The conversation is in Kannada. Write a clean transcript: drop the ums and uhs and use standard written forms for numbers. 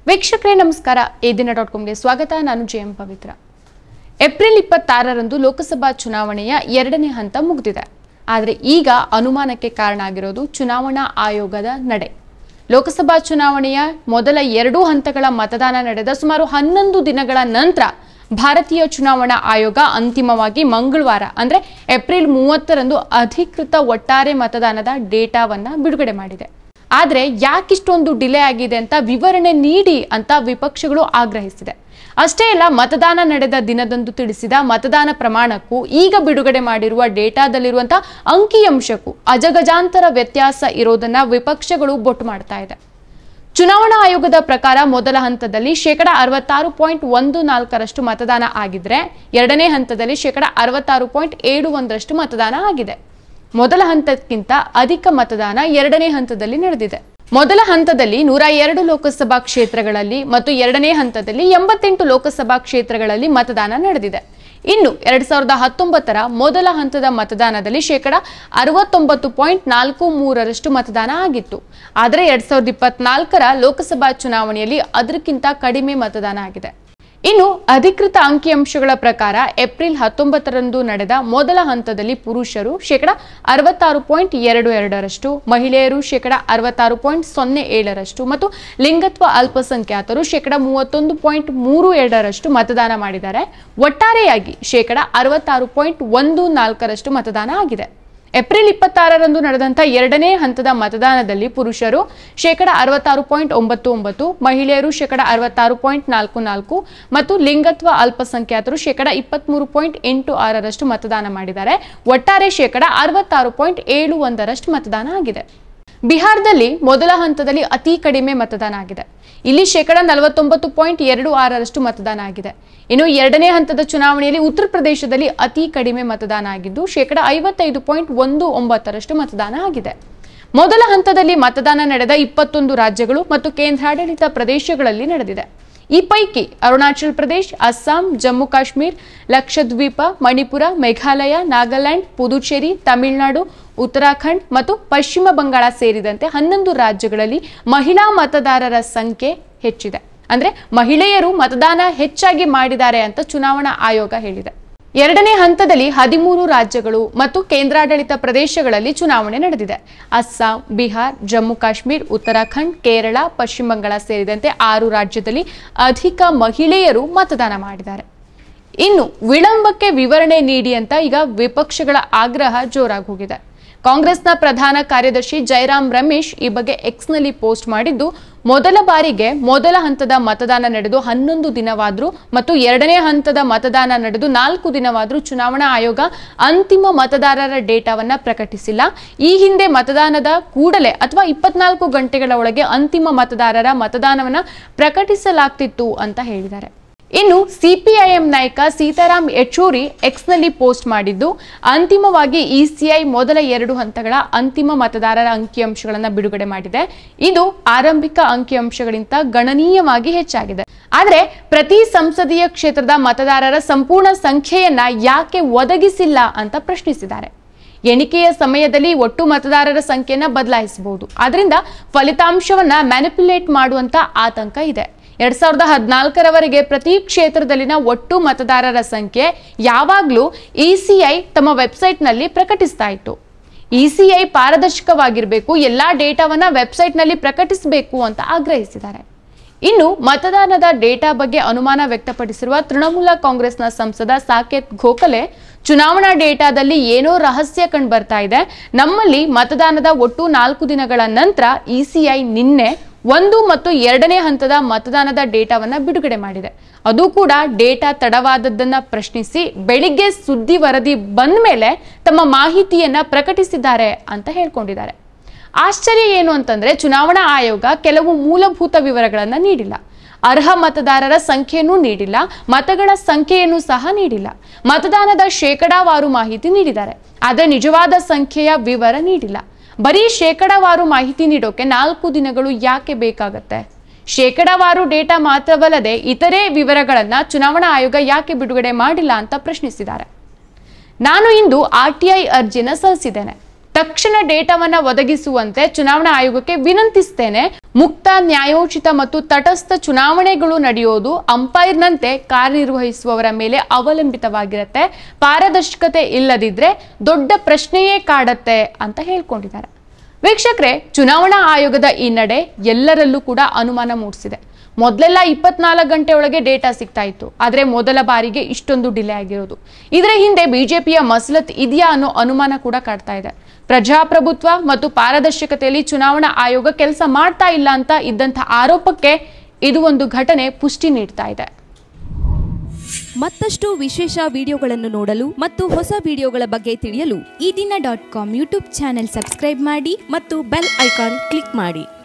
ವೀಕ್ಷಕರೇ ನಮಸ್ಕಾರ ಎದಿನ.comಗೆ ಸ್ವಾಗತ. ನಾನು ಜೆಎಂ ಪವಿತ್ರ. ಏಪ್ರಿಲ್ 26ರಂದು ಲೋಕಸಭಾ ಚುನಾವಣೆಯ ಎರಡನೇ ಹಂತ ಮುಗಿದಿದೆ. ಆದರೆ ಈಗ ಅನುಮಾನಕ್ಕೆ ಕಾರಣ ಆಗಿರೋದು ಚುನಾವಣಾ ಆಯೋಗದ ನಡೆ. ಲೋಕಸಭಾ ಚುನಾವಣೆಯ ಮೊದಲ 2 ಹಂತಗಳ ಮತದಾನ ನಡೆದ ಸುಮಾರು 11 ದಿನಗಳ ನಂತರ ಭಾರತೀಯ ಚುನಾವಣಾ ಆಯೋಗ ಅಂತಿಮವಾಗಿ ಮಂಗಳವಾರ ಅಂದ್ರೆ ಏಪ್ರಿಲ್ 30ರಂದು ಅಧಿಕೃತ ಒಟ್ಟಾರೆ ಮತದಾನದ ಡೇಟಾವನ್ನ ಬಿಡುಗಡೆ ಮಾಡಿದೆ. ಆದರೆ ಯಾಕಿಷ್ಟೊಂದು ಡಿಲೇ ಆಗಿದೆ ಅಂತ ವಿವರಣೆ ನೀಡಿ ಅಂತ ವಿಪಕ್ಷಗಳು ಆಗ್ರಹಿಸಿದೆ. ಅಷ್ಟೇ ಅಲ್ಲ, ಮತದಾನ ನಡೆದ ದಿನದಂದು ತಿಳಿಸಿದ ಮತದಾನ ಪ್ರಮಾಣಕ್ಕೂ ಈಗ ಬಿಡುಗಡೆ ಮಾಡಿರುವ ಡೇಟಾದಲ್ಲಿರುವಂತಹ ಅಂಕಿಅಂಶಕ್ಕೂ ಅಜಗಜಾಂತರ ವ್ಯತ್ಯಾಸ ಇರೋದನ್ನ ವಿಪಕ್ಷಗಳು ಬೊಟ್ಟು ಮಾಡ್ತಾ ಇದೆ. ಚುನಾವಣಾ ಆಯೋಗದ ಪ್ರಕಾರ ಮೊದಲ ಹಂತದಲ್ಲಿ 66.14% ಮತದಾನ ಆಗಿದ್ರೆ ಎರಡನೇ ಹಂತದಲ್ಲಿ 66.71% ಮತದಾನ ಆಗಿದೆ. ಮೊದಲ ಹಂತಕ್ಕಿಂತ ಅಧಿಕ ಮತದಾನ ಎರಡನೇ ಹಂತದಲ್ಲಿ ನಡೆದಿದೆ. ಮೊದಲ ಹಂತದಲ್ಲಿ 102 ಲೋಕಸಭಾ ಕ್ಷೇತ್ರಗಳಲ್ಲಿ ಮತ್ತು ಎರಡನೇ ಹಂತದಲ್ಲಿ 88 ಲೋಕಸಭಾ ಕ್ಷೇತ್ರಗಳಲ್ಲಿ ಮತದಾನ ನಡೆದಿದೆ. ಇನ್ನು 2019ರ ಮೊದಲ ಹಂತದ ಮತದಾನದಲ್ಲಿ 69.43% ಮತದಾನ ಆಗಿತ್ತು. ಆದರೆ 2024ರ ಲೋಕಸಭಾ ಚುನಾವಣೆಯಲ್ಲಿ ಅದಕ್ಕಿಂತ ಕಡಿಮೆ ಮತದಾನ ಆಗಿದೆ. ಇನ್ನು ಅಧಿಕೃತ ಅಂಕಿಅಂಶಗಳ ಪ್ರಕಾರ ಏಪ್ರಿಲ್ 19ರಂದು ನಡೆದ ಮೊದಲ ಹಂತದಲ್ಲಿ ಪುರುಷರು 66.22%, ಮಹಿಳೆಯರು 66.07% ಮತ್ತು ಲಿಂಗತ್ವ ಅಲ್ಪಸಂಖ್ಯಾತರು 31.32% ಮತದಾನ ಮಾಡಿದ್ದಾರೆ. ಒಟ್ಟಾರೆಯಾಗಿ 66.14% ಮತದಾನ ಆಗಿದೆ. ಏಪ್ರಿಲ್ 26ರಂದು ನಡೆದಂತ ಎರಡನೇ ಹಂತದ ಮತದಾನದಲ್ಲಿ ಪುರುಷರು 66.99%, ಮಹಿಳೆಯರು 66.44% ಮತ್ತು ಲಿಂಗತ್ವ ಅಲ್ಪಸಂಖ್ಯಾತರು 23.86% ಮತದಾನ ಮಾಡಿದ್ದಾರೆ. ಒಟ್ಟಾರೆ 66.71% ಮತದಾನ ಆಗಿದೆ. ಬಿಹಾರದಲ್ಲಿ ಮೊದಲ ಹಂತದಲ್ಲಿ ಅತಿ ಕಡಿಮೆ ಮತದಾನ ಆಗಿದೆ. ಇಲ್ಲಿ 49.26% ಮತದಾನ ಆಗಿದೆ. ಇನ್ನು ಎರಡನೇ ಹಂತದ ಚುನಾವಣೆಯಲ್ಲಿ ಉತ್ತರ ಪ್ರದೇಶದಲ್ಲಿ ಅತಿ ಕಡಿಮೆ ಮತದಾನ ಆಗಿದ್ದು 55.19% ಮತದಾನ ಆಗಿದೆ. ಮೊದಲ ಹಂತದಲ್ಲಿ ಮತದಾನ ನಡೆದ 21 ರಾಜ್ಯಗಳು ಮತ್ತು ಕೇಂದ್ರಾಡಳಿತ ಪ್ರದೇಶಗಳಲ್ಲಿ ನಡೆದಿದೆ. ಈ ಪೈಕಿ ಅರುಣಾಚಲ್ ಪ್ರದೇಶ್, ಅಸ್ಸಾಂ, ಜಮ್ಮು ಕಾಶ್ಮೀರ್, ಲಕ್ಷದ್ವೀಪ, ಮಣಿಪುರ, ಮೇಘಾಲಯ, ನಾಗಾಲ್ಯಾಂಡ್, ಪುದುಚೇರಿ, ತಮಿಳುನಾಡು, ಉತ್ತರಾಖಂಡ್ ಮತ್ತು ಪಶ್ಚಿಮ ಬಂಗಾಳ ಸೇರಿದಂತೆ 11 ರಾಜ್ಯಗಳಲ್ಲಿ ಮಹಿಳಾ ಮತದಾರರ ಸಂಖ್ಯೆ ಹೆಚ್ಚಿದೆ. ಅಂದ್ರೆ ಮಹಿಳೆಯರು ಮತದಾನ ಹೆಚ್ಚಾಗಿ ಮಾಡಿದ್ದಾರೆ ಅಂತ ಚುನಾವಣಾ ಆಯೋಗ ಹೇಳಿದೆ. ಎರಡನೇ ಹಂತದಲ್ಲಿ 13 ರಾಜ್ಯಗಳು ಮತ್ತು ಕೇಂದ್ರಾಡಳಿತ ಪ್ರದೇಶಗಳಲ್ಲಿ ಚುನಾವಣೆ ನಡೆದಿದೆ. ಅಸ್ಸಾಂ, ಬಿಹಾರ್, ಜಮ್ಮು ಕಾಶ್ಮೀರ್, ಉತ್ತರಾಖಂಡ್, ಕೇರಳ, ಪಶ್ಚಿಮ ಬಂಗಾಳ ಸೇರಿದಂತೆ 6 ರಾಜ್ಯದಲ್ಲಿ ಅಧಿಕ ಮಹಿಳೆಯರು ಮತದಾನ ಮಾಡಿದ್ದಾರೆ. ಇನ್ನು ವಿಳಂಬಕ್ಕೆ ವಿವರಣೆ ನೀಡಿ ಅಂತ ಈಗ ವಿಪಕ್ಷಗಳ ಆಗ್ರಹ ಜೋರಾಗಿ ಹೋಗಿದೆ. ಕಾಂಗ್ರೆಸ್ನ ಪ್ರಧಾನ ಕಾರ್ಯದರ್ಶಿ ಜೈರಾಮ್ ರಮೇಶ್ ಈ ಬಗ್ಗೆ ಎಕ್ಸ್ನಲ್ಲಿ ಪೋಸ್ಟ್ ಮಾಡಿದ್ದು, ಮೊದಲ ಬಾರಿಗೆ ಮೊದಲ ಹಂತದ ಮತದಾನ ನಡೆದು 11 ದಿನವಾದ್ರೂ ಮತ್ತು ಎರಡನೇ ಹಂತದ ಮತದಾನ ನಡೆದು 4 ದಿನವಾದ್ರೂ ಚುನಾವಣಾ ಆಯೋಗ ಅಂತಿಮ ಮತದಾರರ ಡೇಟಾವನ್ನ ಪ್ರಕಟಿಸಿಲ್ಲ. ಈ ಹಿಂದೆ ಮತದಾನದ ಕೂಡಲೇ ಅಥವಾ 24 ಗಂಟೆಗಳ ಒಳಗೆ ಅಂತಿಮ ಮತದಾರರ ಮತದಾನವನ್ನ ಪ್ರಕಟಿಸಲಾಗ್ತಿತ್ತು ಅಂತ ಹೇಳಿದ್ದಾರೆ. ಇನ್ನು ಸಿಪಿಐಎಂ ನಾಯಕ ಸೀತಾರಾಮ್ ಯೆಚೂರಿ ಎಕ್ಸ್ನಲ್ಲಿ ಪೋಸ್ಟ್ ಮಾಡಿದ್ದು, ಅಂತಿಮವಾಗಿ ಇಸಿಐ ಮೊದಲ 2 ಹಂತಗಳ ಅಂತಿಮ ಮತದಾರರ ಅಂಕಿಅಂಶಗಳನ್ನು ಬಿಡುಗಡೆ ಮಾಡಿದೆ. ಇದು ಆರಂಭಿಕ ಅಂಕಿಅಂಶಗಳಿಗಿಂತ ಗಣನೀಯವಾಗಿ ಹೆಚ್ಚಾಗಿದೆ. ಆದರೆ ಪ್ರತಿ ಸಂಸದೀಯ ಕ್ಷೇತ್ರದ ಮತದಾರರ ಸಂಪೂರ್ಣ ಸಂಖ್ಯೆಯನ್ನ ಯಾಕೆ ಒದಗಿಸಿಲ್ಲ ಅಂತ ಪ್ರಶ್ನಿಸಿದ್ದಾರೆ. ಎಣಿಕೆಯ ಸಮಯದಲ್ಲಿ ಒಟ್ಟು ಮತದಾರರ ಸಂಖ್ಯೆಯನ್ನ ಬದಲಾಯಿಸಬಹುದು. ಆದ್ರಿಂದ ಫಲಿತಾಂಶವನ್ನ ಮ್ಯಾನಿಪ್ಯುಲೇಟ್ ಮಾಡುವಂತ ಆತಂಕ ಇದೆ. 2014ರವರೆಗೆ ಪ್ರತಿ ಕ್ಷೇತ್ರದಲ್ಲಿನ ಒಟ್ಟು ಮತದಾರರ ಸಂಖ್ಯೆ ಯಾವಾಗಲೂ ಇಸಿಐ ತಮ್ಮ ವೆಬ್ಸೈಟ್ನಲ್ಲಿ ಪ್ರಕಟಿಸ್ತಾ ಇತ್ತು. ಇಸಿಐ ಪಾರದರ್ಶಕವಾಗಿರಬೇಕು, ಎಲ್ಲಾ ಡೇಟಾವನ್ನ ವೆಬ್ಸೈಟ್ನಲ್ಲಿ ಪ್ರಕಟಿಸಬೇಕು ಅಂತ ಆಗ್ರಹಿಸಿದ್ದಾರೆ. ಇನ್ನು ಮತದಾನದ ಡೇಟಾ ಬಗ್ಗೆ ಅನುಮಾನ ವ್ಯಕ್ತಪಡಿಸಿರುವ ತೃಣಮೂಲ ಕಾಂಗ್ರೆಸ್ನ ಸಂಸದ ಸಾಕೇತ್ ಗೋಖಲೆ, ಚುನಾವಣಾ ಡೇಟಾದಲ್ಲಿ ಏನೋ ರಹಸ್ಯ ಕಂಡು ಬರ್ತಾ ಇದೆ. ನಮ್ಮಲ್ಲಿ ಮತದಾನದ ಒಟ್ಟು 4 ದಿನಗಳ ನಂತರ ಇಸಿಐ ನಿನ್ನೆ 1 ಮತ್ತು 2ನೇ ಹಂತದ ಮತದಾನದ ಡೇಟಾವನ್ನ ಬಿಡುಗಡೆ ಮಾಡಿದೆ. ಅದು ಕೂಡ ಡೇಟಾ ತಡವಾದದ್ದನ್ನ ಪ್ರಶ್ನಿಸಿ ಬೆಳಿಗ್ಗೆ ಸುದ್ದಿ ವರದಿ ಬಂದ ಮೇಲೆ ತಮ್ಮ ಮಾಹಿತಿಯನ್ನ ಪ್ರಕಟಿಸಿದ್ದಾರೆ ಅಂತ ಹೇಳ್ಕೊಂಡಿದ್ದಾರೆ. ಆಶ್ಚರ್ಯ ಏನು ಅಂತಂದ್ರೆ, ಚುನಾವಣಾ ಆಯೋಗ ಕೆಲವು ಮೂಲಭೂತ ವಿವರಗಳನ್ನ ನೀಡಿಲ್ಲ. ಅರ್ಹ ಮತದಾರರ ಸಂಖ್ಯೆಯನ್ನು ನೀಡಿಲ್ಲ, ಮತಗಳ ಸಂಖ್ಯೆಯನ್ನು ಸಹ ನೀಡಿಲ್ಲ. ಮತದಾನದ ಶೇಕಡಾವಾರು ಮಾಹಿತಿ ನೀಡಿದ್ದಾರೆ, ಆದರೆ ನಿಜವಾದ ಸಂಖ್ಯೆಯ ವಿವರ ನೀಡಿಲ್ಲ. ಬರೀ ಶೇಕಡಾವಾರು ಮಾಹಿತಿ ನೀಡೋಕೆ 4 ದಿನಗಳು ಯಾಕೆ ಬೇಕಾಗತ್ತೆ? ಶೇಕಡಾವಾರು ಡೇಟಾ ಮಾತ್ರವಲ್ಲದೆ ಇತರೆ ವಿವರಗಳನ್ನ ಚುನಾವಣಾ ಆಯೋಗ ಯಾಕೆ ಬಿಡುಗಡೆ ಮಾಡಿಲ್ಲ ಅಂತ ಪ್ರಶ್ನಿಸಿದ್ದಾರೆ. ನಾನು ಇಂದು ಆರ್ಟಿಐ ಅರ್ಜಿನ ಸಲ್ಲಿಸಿದ್ದೇನೆ. ತಕ್ಷಣ ಡೇಟಾವನ್ನ ಒದಗಿಸುವಂತೆ ಚುನಾವಣಾ ಆಯೋಗಕ್ಕೆ ವಿನಂತಿಸ್ತೇನೆ. ಮುಕ್ತ, ನ್ಯಾಯೋಚಿತ ಮತ್ತು ತಟಸ್ಥ ಚುನಾವಣೆಗಳು ನಡೆಯೋದು ಅಂಪೈರ್ನಂತೆ ಕಾರ್ಯನಿರ್ವಹಿಸುವವರ ಮೇಲೆ ಅವಲಂಬಿತವಾಗಿರುತ್ತೆ. ಪಾರದರ್ಶಕತೆ ಇಲ್ಲದಿದ್ರೆ ದೊಡ್ಡ ಪ್ರಶ್ನೆಯೇ ಕಾಡತ್ತೆ ಅಂತ ಹೇಳ್ಕೊಂಡಿದ್ದಾರೆ. ವೀಕ್ಷಕರೇ, ಚುನಾವಣಾ ಆಯೋಗದ ಈ ನಡೆ ಎಲ್ಲರಲ್ಲೂ ಕೂಡ ಅನುಮಾನ ಮೂಡಿಸಿದೆ. ಮೊದಲೆಲ್ಲ 24 ಗಂಟೆ ಒಳಗೆ ಡೇಟಾ ಸಿಗ್ತಾ ಇತ್ತು, ಆದ್ರೆ ಮೊದಲ ಬಾರಿಗೆ ಇಷ್ಟೊಂದು ಡಿಲೇ ಆಗಿರೋದು. ಇದರ ಹಿಂದೆ ಬಿಜೆಪಿಯ ಮಸಲತ್ ಇದೆಯಾ ಅನ್ನೋ ಅನುಮಾನ ಕೂಡ ಕಾಡ್ತಾ ಇದೆ. ಪ್ರಜಾಪ್ರಭುತ್ವ ಮತ್ತು ಪಾರದರ್ಶಕತೆಯಲ್ಲಿ ಚುನಾವಣಾ ಆಯೋಗ ಕೆಲಸ ಮಾಡ್ತಾ ಇಲ್ಲ ಅಂತ ಇದ್ದಂಥ ಆರೋಪಕ್ಕೆ ಇದು ಒಂದು ಘಟನೆ ಪುಷ್ಟಿ ನೀಡ್ತಾ ಇದೆ. ಮತ್ತಷ್ಟು ವಿಶೇಷ ವಿಡಿಯೋಗಳನ್ನು ನೋಡಲು ಮತ್ತು ಹೊಸ ವಿಡಿಯೋಗಳ ಬಗ್ಗೆ ತಿಳಿಯಲು ಈ ದಿನ .com ಯೂಟ್ಯೂಬ್ ಚಾನೆಲ್ ಸಬ್ಸ್ಕ್ರೈಬ್ ಮಾಡಿ ಮತ್ತು ಬೆಲ್ ಐಕಾನ್ ಕ್ಲಿಕ್ ಮಾಡಿ.